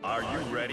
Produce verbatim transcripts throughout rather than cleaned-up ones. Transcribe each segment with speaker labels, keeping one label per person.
Speaker 1: Are you ready?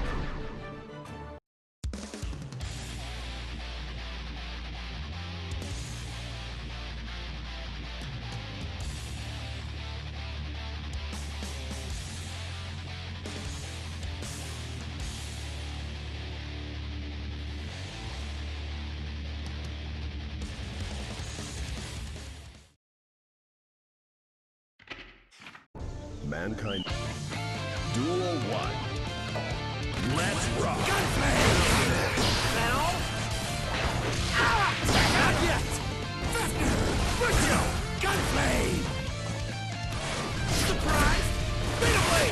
Speaker 1: Mankind. Duel one. Let's rock.
Speaker 2: Gunplay! Now? Ah! Not yet! Butcho! Gunplay! Surprise! Fade away!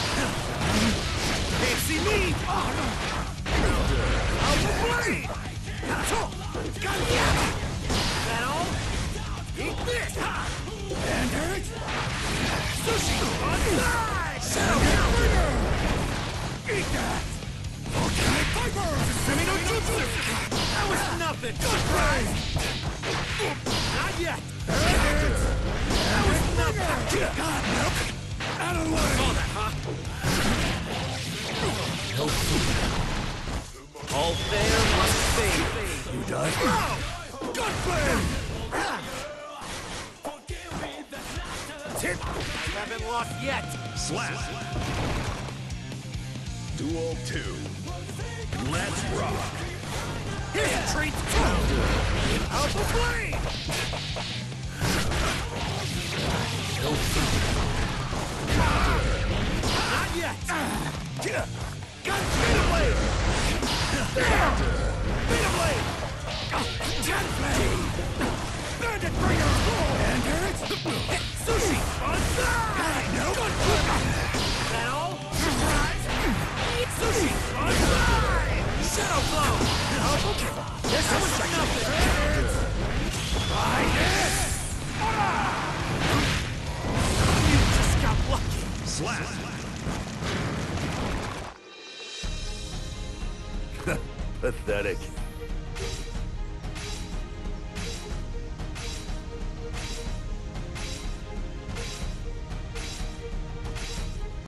Speaker 2: Can't see me! Oh, no! Out the blade! Gunplay! That all? Eat this! And hurt! Sushi! On side! Shadow Counter! Eat that! Okay, Piper! Semi no jutsu! That was nothing! Surprise! Not yet! That was nothing! God, milk! Out of the way! Saw that, huh? All fair must fade. You done? Gunplay! Tip! I haven't lost yet!
Speaker 1: Slap. Duel two. Let's rock.
Speaker 2: Here's a treat! Out the flame! Not yet! Gun speed away! Speed away! Gunplay! Bandit bringer! Enter it! Sushi! On side! No! That all? Surprise! Eat sushi! On side! Shadow blow! Okay. This was nothing! Try this! You just got lucky!
Speaker 1: Slap.
Speaker 3: Pathetic.